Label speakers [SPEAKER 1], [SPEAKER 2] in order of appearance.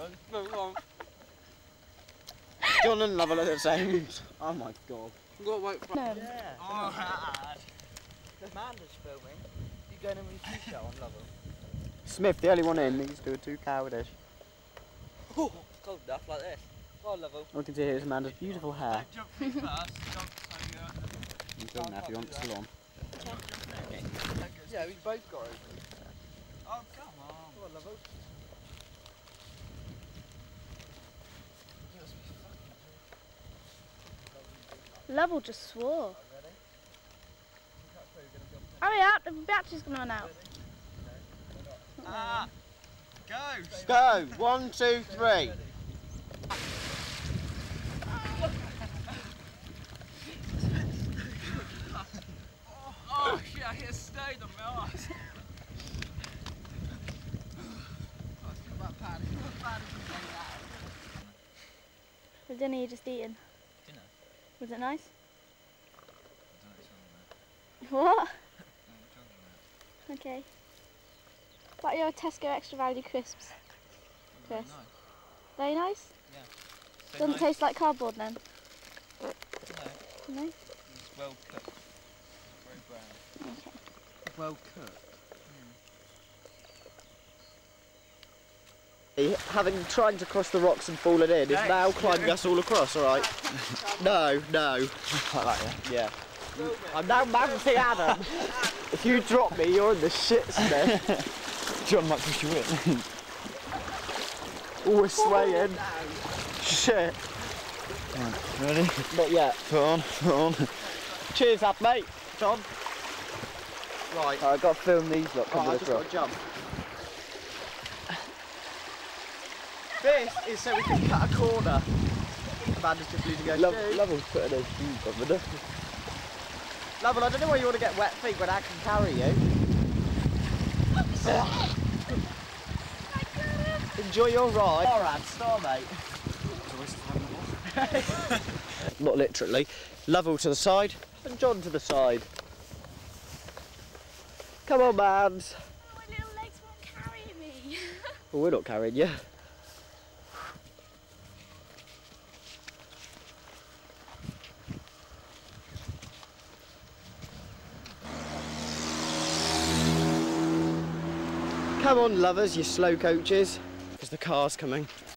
[SPEAKER 1] John and Lovell at the same. Oh my god.
[SPEAKER 2] We've got to wait for
[SPEAKER 1] Yeah.
[SPEAKER 2] Oh, hard.
[SPEAKER 3] Amanda's filming. You going in with your t-shirt on, Lovell?
[SPEAKER 1] Smith, the only one in, needs to do a too cowardish.
[SPEAKER 3] Oh, cold enough like this. Go on, Lovell.
[SPEAKER 1] All we can see here is Amanda's beautiful hair.
[SPEAKER 2] Jump feet first. Jump so
[SPEAKER 1] You film now if you want, still on.
[SPEAKER 3] Okay. Yeah, we both got it.
[SPEAKER 2] Oh, come on.
[SPEAKER 3] Go on, Lovell.
[SPEAKER 4] Lovell just swore. Hurry up, the battery's going to run out.
[SPEAKER 2] Ah! Go!
[SPEAKER 1] Go! 1, 2, 3.
[SPEAKER 2] Oh shit, I hit a stone on my arse.
[SPEAKER 4] The dinner you just eaten?
[SPEAKER 3] Dinner?
[SPEAKER 4] Was it nice? What? Okay. But your Tesco extra value crisps, Chris. Very nice?
[SPEAKER 3] Yeah.
[SPEAKER 4] Doesn't taste like cardboard then?
[SPEAKER 3] No.
[SPEAKER 4] No?
[SPEAKER 3] It's well cooked. Very brown.
[SPEAKER 4] Okay.
[SPEAKER 1] Well cooked. Having tried to cross the rocks and fallen in, is now climbing us all across, alright? No, no. Like that, yeah? Yeah. I'm now mounting Adam. If you drop me, you're in the shit, Smith.
[SPEAKER 5] John might push you in.
[SPEAKER 1] Oh, we're swaying. Shit.
[SPEAKER 5] Ready?
[SPEAKER 1] Not yet.
[SPEAKER 5] Put on, put on.
[SPEAKER 1] Cheers, up, mate. John. Right.
[SPEAKER 5] I've got to film these lot coming
[SPEAKER 1] I've just got
[SPEAKER 5] across.
[SPEAKER 1] to jump. This is so we can cut a corner. Amanda's just losing her shoe.
[SPEAKER 5] Lovell's putting her shoes on, but
[SPEAKER 1] Lovell, I don't know why you want to get wet feet when I can carry you. Enjoy your ride. Alright, star mate. Not literally. Lovell to the side and John to the side. Come on, mans.
[SPEAKER 4] Oh, my little legs won't carry me.
[SPEAKER 1] Well, we're not carrying you. Come on, lovers, you slow coaches, because the car's coming.